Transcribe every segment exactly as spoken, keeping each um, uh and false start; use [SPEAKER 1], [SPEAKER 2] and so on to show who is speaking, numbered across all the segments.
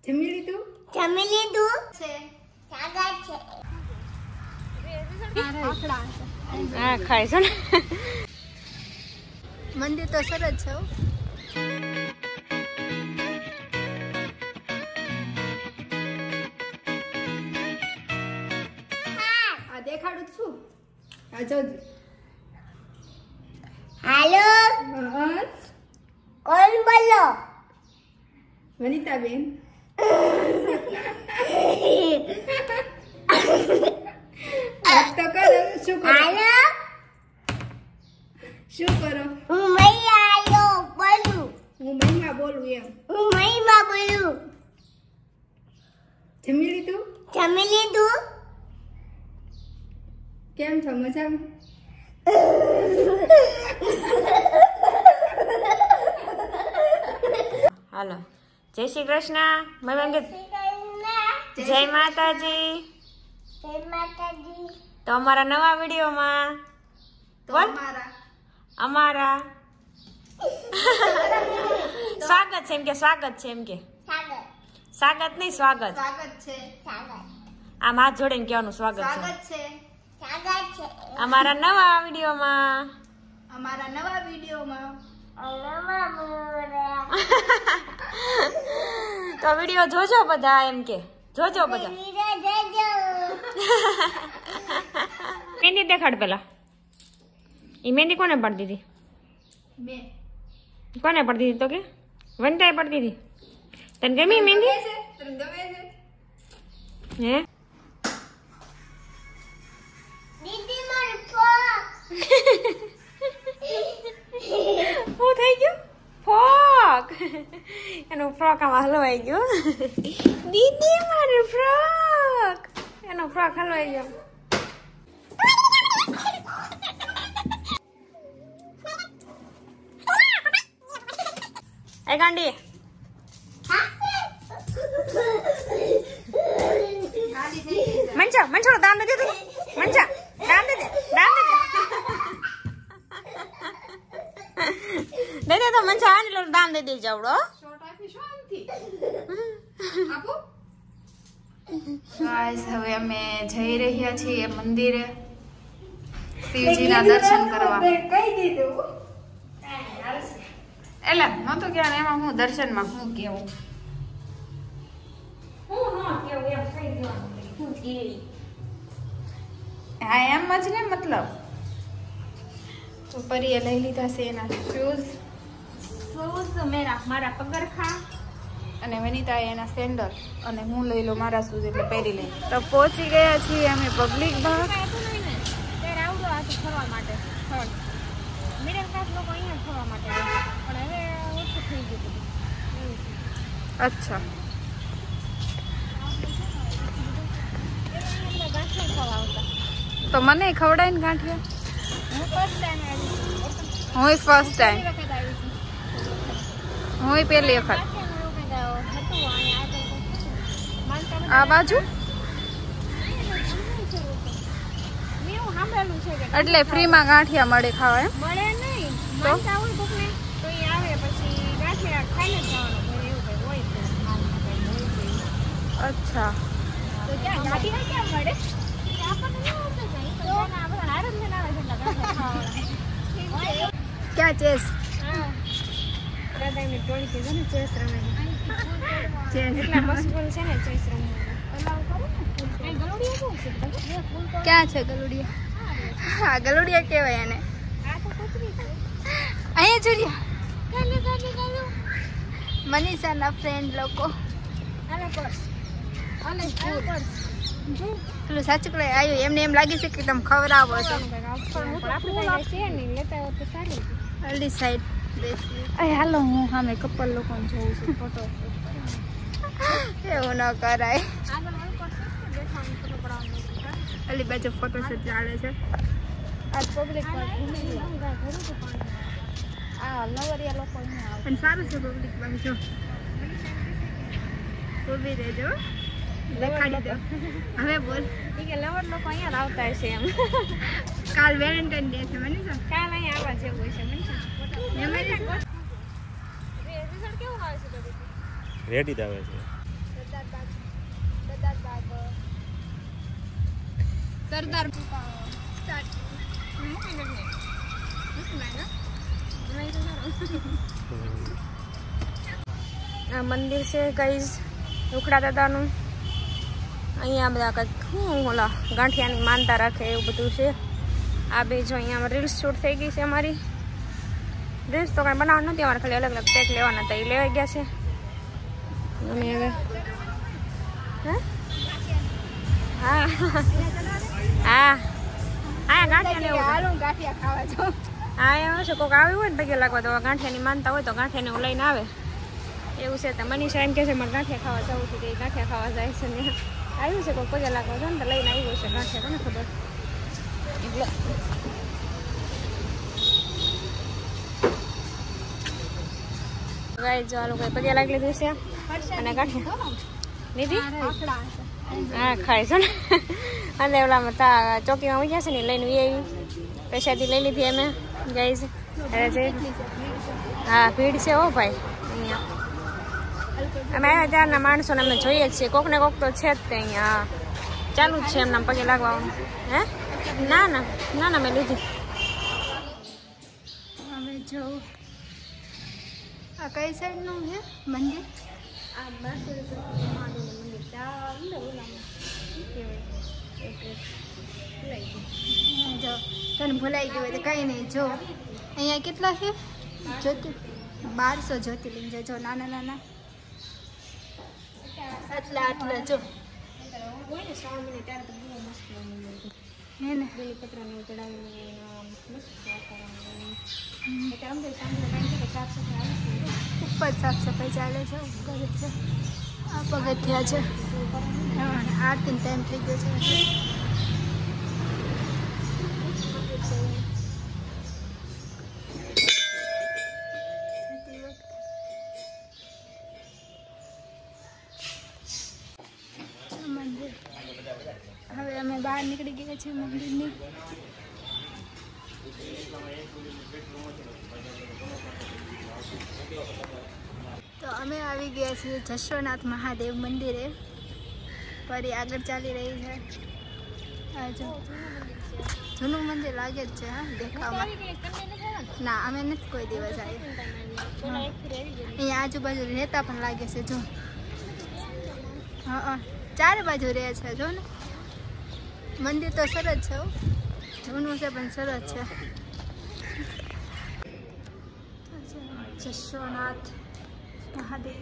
[SPEAKER 1] જમી લીધું?
[SPEAKER 2] જમી લીધું છે. સાગર છે.
[SPEAKER 3] હા ખાય છે ને.
[SPEAKER 1] મંદિર તો સરસ છે. આ દેખાડું છું. આ જોજો.
[SPEAKER 2] હાલો.
[SPEAKER 1] હા.
[SPEAKER 2] કોણ બોલો?
[SPEAKER 1] વનિતા બેન. તો કરો શું કરો?
[SPEAKER 2] હાલો.
[SPEAKER 1] શું કરો?
[SPEAKER 2] હું મૈયા બોલું.
[SPEAKER 1] હું મહિમા બોલું એમ.
[SPEAKER 2] હું મહિમા બોલું.
[SPEAKER 1] જમી લીધું?
[SPEAKER 2] જમી લીધું?
[SPEAKER 1] કેમ છો? મજામાં?
[SPEAKER 3] હાલો જય શ્રી કૃષ્ણ. મેમ કે જય માતાજી.
[SPEAKER 2] જય માતાજી.
[SPEAKER 3] તો અમારા નવા વિડીયોમાં
[SPEAKER 1] તો
[SPEAKER 3] બોલ.
[SPEAKER 1] અમારા
[SPEAKER 3] અમારા સ્વાગત છે એમ કે સ્વાગત છે એમ કે
[SPEAKER 2] સાગર.
[SPEAKER 3] સ્વાગત નહીં સ્વાગત.
[SPEAKER 1] સ્વાગત છે.
[SPEAKER 2] સાગર.
[SPEAKER 3] આમ હાથ જોડીને કહેવાનું સ્વાગત છે.
[SPEAKER 1] સ્વાગત છે
[SPEAKER 2] સાગર છે.
[SPEAKER 3] અમારા નવા વિડીયોમાં.
[SPEAKER 1] અમારા નવા વિડીયોમાં.
[SPEAKER 2] નવા મોરા.
[SPEAKER 3] તો વિડીયો જોજો બધા એમ કે જોજો બધા.
[SPEAKER 2] વીરા જજો.
[SPEAKER 3] મહેંદી દેખાડ પેલા. એ મહેંદી કોને પડતી હતી?
[SPEAKER 1] બે
[SPEAKER 3] કોને પડતી હતી તો કે વનિતાએ પડતી હતી. તને ગમી મહેંદી?
[SPEAKER 1] તને ગમે છે?
[SPEAKER 3] હે
[SPEAKER 2] દીદી મારું ફોક.
[SPEAKER 3] શું થઈ ગયું? ફ્રોક. એનું ફ્રોક આમાં હલવાઈ ગયું. દીદી મારું ફ્રોક. એનો ફ્રોક હલવાઈ ગયો. એ ગાંડી મંચા મંચોડો દામ દે દે મંચા દામ દે દે દામ દે દે દે તો મંચા આને લો દામ દે દે જાવડો.
[SPEAKER 1] શોર્ટ આપી શું આમથી આપો. ગાઈસ હવે અમે જઈ રહ્યા છીએ મંદિરે શિવજીના દર્શન કરવા.
[SPEAKER 3] કહી દીધું.
[SPEAKER 1] એટલે ન તો ક્યારે એમાં હું દર્શનમાં હું કેવું
[SPEAKER 3] હું ન કેવું એમ કહી દેવાનું. હું કેવી
[SPEAKER 1] હા એમ જ ને મતલબ. તો પરીએ લઈ લીધા છે એના શૂઝ
[SPEAKER 3] શૂઝ મેરા મારા પગરખા
[SPEAKER 1] અને વનિતાએ એના સેન્ડલ અને હું લઈ લો મારા શૂઝ એટલે પહેરી લઈ. તો પહોંચી ગયા છીએ અમે પબ્લિક ભાગ.
[SPEAKER 3] ત્યારે આવડો આ ફરવા માટે સ્થળ મિડલ ક્લાસ લોકો અહીંયા ફરવા માટે આવે. પણ હવે ઓછું થઈ ગયું બધું એવું છે.
[SPEAKER 1] અચ્છા
[SPEAKER 3] એટલે ગાંઠિયા ખાવા આવતા.
[SPEAKER 1] તો મને ખવડાય ને ગાંઠિયા.
[SPEAKER 3] હું ફર્સ્ટ ટાઈમ આવી છું.
[SPEAKER 1] હું ફર્સ્ટ ટાઈમ
[SPEAKER 3] પહેલી વખત આવી છું.
[SPEAKER 1] હું પહેલી વખત
[SPEAKER 3] ગાંઠિયાનું એવું કંઈક હતું અહીંયા આ કંઈક માનતા
[SPEAKER 1] આ બાજુ
[SPEAKER 3] મેં એવું સાંભળેલું છે કે
[SPEAKER 1] એટલે ફ્રીમાં ગાંઠિયા મળે ખાવા એમ.
[SPEAKER 3] મળે નહીં માનતા હોય કોકને તો એ આવે પછી ગાંઠિયા ખાઈને જ જવાનું. ઘરે એવું કંઈ હોય છે હાલમાં કંઈ હોય છે.
[SPEAKER 1] અચ્છા
[SPEAKER 3] તો ક્યાં ગાંઠિયા ક્યાં મળે? એ આપણને ન આવડે કંઈ. તો આ બધા હારે જ લઈને આવે છે એટલે ગાંઠિયા ખાવાવાળા.
[SPEAKER 1] ક્યાં ચેસ
[SPEAKER 3] હા દાદાની ટોળી કીધું ને ચેસ રમે છે.
[SPEAKER 1] ચેસ
[SPEAKER 3] એટલા મશગુલ છે ને ચેસ રમવામાં. અહીં ગલોડિયા શું છે?
[SPEAKER 1] ક્યાં છે ગલુડિયા? હા ગલુડિયા કહેવાય એને.
[SPEAKER 3] આ તો કચરી છે.
[SPEAKER 1] અહીંયા જોડિયા
[SPEAKER 3] ચાલે ચાલે ચાલો.
[SPEAKER 1] મનીષાના ફ્રેન્ડ લોકો.
[SPEAKER 3] આલે પર્સ. આલે આલે પર્સ. જો
[SPEAKER 1] પેલું સાચું કઈ આવ્યું એમને એમ લાગે છે કે તમે ખવડાવો છો.
[SPEAKER 3] પણ આપણે કાંઈ છે નહીં લેતા હોત તો સારું.
[SPEAKER 1] અલી સાઈડ બેસી. અરે હાલો હું સામે કપલ લોકોને જોઉં છું ફોટો. એવું ન કરાય.
[SPEAKER 3] આગળ આવું કરશે કે બેઠાનું ફોટો પડાવવાનું.
[SPEAKER 1] અલી બાજુ ફોટોશૂટ ચાલે છે.
[SPEAKER 3] આજ પબ્લિક પર ઘૂમી આ નવરિયા લોકો અહીંયા આવે.
[SPEAKER 1] પણ સારું છે પબ્લિક બાજુ. ઊભી રહેજો દેખાડી દો. હવે બોલ.
[SPEAKER 3] ઈ કે લવર લોકો અહીંયા આવતા હશે એમ.
[SPEAKER 1] કાલ વેલેન્ટાઇન ડે છે મનીષા.
[SPEAKER 3] કાલ અહીંયા આવવા જેવું હોય છે મનીષા.
[SPEAKER 1] એમ જ
[SPEAKER 3] રિઝલ્ટ કેવું આવે છે તો
[SPEAKER 4] રેડી જ આવે છે.
[SPEAKER 1] સરદાર
[SPEAKER 3] આ મંદિર છે ગાઈઝ ઉખડા દાદાનું. અહીંયા બધા કંઈક શું ઓલા ગાંઠિયાની માનતા રાખે એવું બધું છે. આ બે જો અહીંયા રીલ્સ શૂટ થઈ ગઈ છે અમારી. રીલ્સ તો કાંઈ બનાવવાનું નથી અમારે, ખાલી અલગ અલગ ટેક લેવાના હતા એ લેવાઈ ગયા છે. અમે હવે હા હા હા ગાંઠિયા
[SPEAKER 1] હાલું ગાંઠિયા ખાવા જાઉં.
[SPEAKER 3] હા એમ છે કોઈક આવ્યું હોય ને પગે લાગવા તો ગાંઠિયાની માનતા હોય તો ગાંઠિયાને હું લઈને આવે એવું છે. તો મનીષા એમ કહે છે મારે ગાંઠિયા ખાવા જવું છે, કે ગાંઠિયા ખાવા જાય છે ને આવ્યું છે કોઈ પગે લાગવા છે ને તો લઈને આવ્યું છે ગાંઠિયા, કોને ખબર. એટલે ગાય જો આ લોકો પગે લાગી લીધું છે અને ગાંઠિયા લીધી. હા ખાય છે ને અને ઓલામાં તા ચોકીમાં ઉઈ ગયા છે ને લઈને આવી પૈસાથી લઈ લીધી અમે ગાઈઝ. અરે છે હા ભીડ છે હો ભાઈ અહીંયા. અમે આવ્યા ત્યારના માણસોને અમે જોઈએ જ છીએ, કોક ને કોક તો છે જ તે અહીંયા ચાલુ જ છે એમના પગે લાગવાનું. હે ના ના ના ના મેં લીધી.
[SPEAKER 1] અમે જો આ કઈ સાઈડનું છે મંદિર?
[SPEAKER 3] આ મહાદેવનું મંદિર ત્યાં અંદર ઓલામાં
[SPEAKER 1] જો તને ભૂલાઈ ગયું હોય તો કંઈ નહીં. જો અહીંયા કેટલા છે જ્યોતિ? બારસો જ્યોતિર્લિંગ છે. જો નાના નાના આટલા આટલા જો
[SPEAKER 3] હોય ને શ્રાવણ મહિને ત્યારે તો બહુ મસ્ત
[SPEAKER 1] હે ને.
[SPEAKER 3] બેલીપત્રને ચડાવીને મસ્ત વાતાવરણ. અત્યારે અમને સાંજનો ટાઈમ છે તો સાફ સફાઈ આવે છે.
[SPEAKER 1] ઉપર સાફ સફાઈ ચાલે છે, ઉપર છે આ પગથિયા છે. હા આરતીનો ટાઈમ થઈ ગયો છે. મંદિર હવે અમે બહાર નીકળી ગયા છીએ મંદિરની. તો અમે આવી ગયા છીએ જશોનાથ મહાદેવ મંદિરે. ફરી આગળ ચાલી રહી છે. આ જો જૂનું મંદિર લાગે જ છે. હા દેખાવામાં ના અમે નથી કોઈ દિવસ આવ્યા. અહીંયા આજુબાજુ રહેતા પણ લાગે છે. જો હા ચારે બાજુ રહે છે. જો ને મંદિર તો સરસ છે, જૂનું છે પણ સરસ છે. જશોનાથ મહાદેવ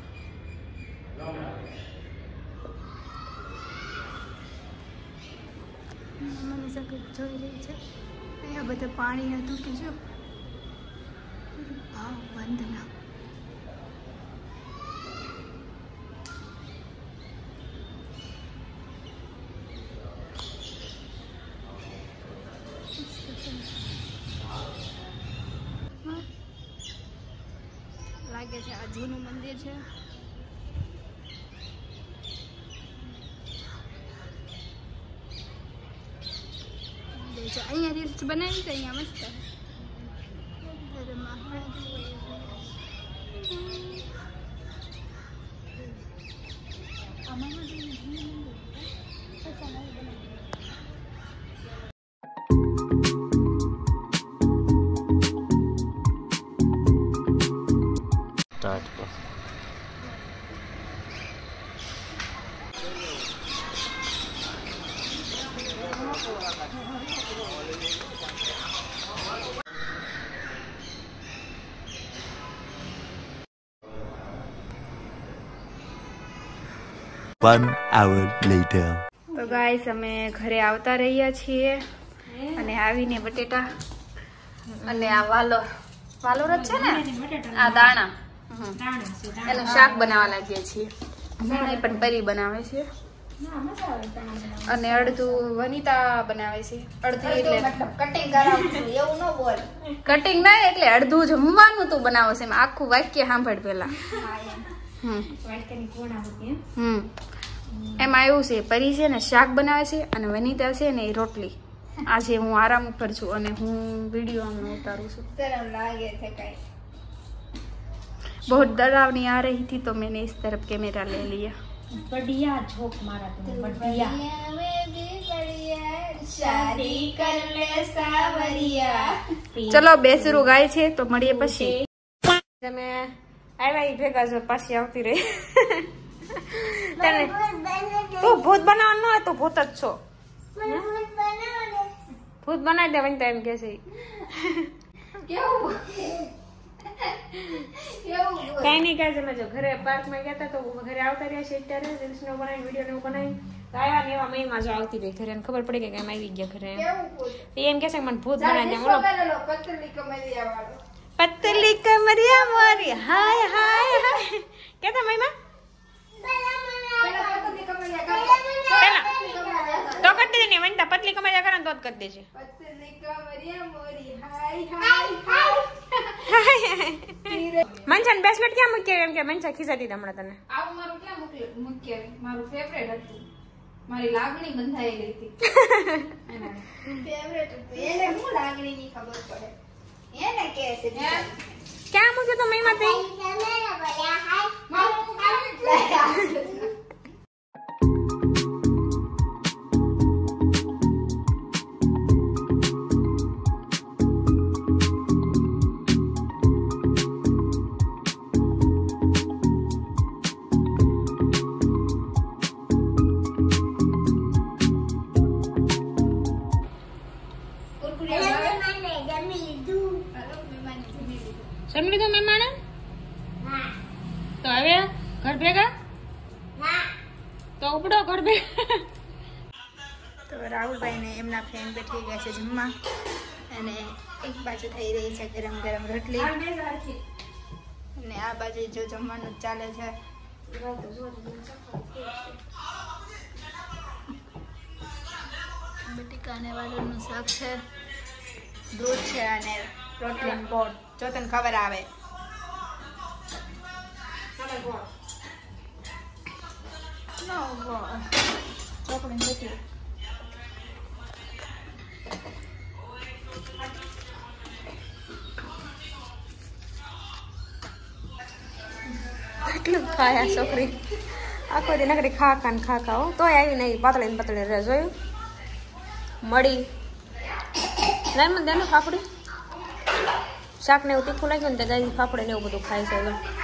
[SPEAKER 1] મને સગત જોઈ રહી છે. અહીંયા બધે પાણી હતું કે જો ભાવ વંદના. લાગે છે આ જૂનું મંદિર છે. અહીંયા રીલ્સ બનાવી તો અહીંયા મસ્ત.
[SPEAKER 4] One hour later.
[SPEAKER 1] તો ગાઈસ અમે ઘરે આવતા રહ્યા છીએ અને આવીને બટેટા અને આ વાલોર વાલોર જ છે ને આ દાણા એનું શાક બનાવવા લાગીએ છીએ. નહીં પણ પરી બનાવે છે અને અડધું વનિતા બનાવે છે. અડધું એટલે કટિંગ કરાવું છું એવું ન બોલ. કટિંગ ના એટલે અડધું જમવાનું તું બનાવો છે. આખું વાક્ય સાંભળ પેલા. હમ હમ એમાં એવું છે પરી છે ને શાક બનાવે છે અને વનિતા છે ને એ રોટલી. આજે હું આરામ ઉપર છું અને હું વિડીયો આમ ઉતારું છું. શરમ લાગે છે કઈ. बहुत डरावनी आ रही थी तो मैंने इस तरफ कैमरा ले लिया.
[SPEAKER 3] बढ़िया झोंक मारा तुमने बढ़िया
[SPEAKER 1] શાદી કરને સાવરિયા. ચલો બેસરું ગાય છે તો મળીએ પછી.
[SPEAKER 3] તમે આવ્યા ઈ ભેગા જો પાછી આવતી રહી. તને તું ભૂત બનાવવાનું ન હોય તો ભૂત જ છો. ભૂત બનાવી દે વનતા એમ કે છે.
[SPEAKER 1] કેવું કેવું
[SPEAKER 3] કઈ નહીં કહે છે. મેં જો ઘરે પાર્ક માં ગયા હતા તો ઘરે આવતા રહ્યા છે અત્યારે રીલ્સ નો બનાવી વિડીયો ને બનાવી તો આવ્યા ને એવા મહિમાં જો આવતી રહી ઘરે ખબર પડી કે કેમ આવી ગયા ઘરે એમ કે છે મને ભૂત બનાવી દે.
[SPEAKER 1] પતલી કમરિયા વાળો
[SPEAKER 3] પતલી કમરિયા મારી હાય હાય હાય કેતા મહિમા તો કરી દે ને વનતા પતલી કમરિયા કરે ને તો જ કરી દેજે.
[SPEAKER 1] પતલી કમરિયા મોરી હાય હાય હાય.
[SPEAKER 3] મંચન બ્રેસલેટ ક્યાં મૂકી એમ કે મંચા ખીજાતી હમણાં તને.
[SPEAKER 1] આવું મારું ક્યાં મૂકી મૂકી આવી મારું ફેવરેટ હતું. મારી લાગણી બંધાયેલી હતી. ફેવરેટ હતું એને હું લાગણી ની ખબર પડે એને કે છે
[SPEAKER 3] ક્યાં મૂક્યું તો મહિમા તે
[SPEAKER 1] મારું
[SPEAKER 3] જમી લીધું મહેમાને તો હવે ઘર ભેગા તો ઉપડો ઘર ભેગા.
[SPEAKER 1] તો રાહુલભાઈ ને એમના ફ્રેન્ડ બેઠી ગયા છે જમવા અને એક બાજુ થઈ રહી છે ગરમ ગરમ રોટલી અને આ બાજુ જો જમવાનું ચાલે છે. બટેકા અને વાલોરનું શાક છે, દૂધ છે અને રોટલી ગોળ. જો તને ખબર આવે નો ગોળ ચોકડી નથી.
[SPEAKER 3] કેટલું ખાયા છોકરી આખો દી નકરી ખા ખાન ખા ખાઓ તોય આવી નહીં પાતળી ને પાતળી રહે. જોયું મળી લાઈનમાં દેનું ફાફડી શાક ને એવું તીખું લાગ્યું ને તો ગાય ફાફડી ને એવું બધું ખાય છે.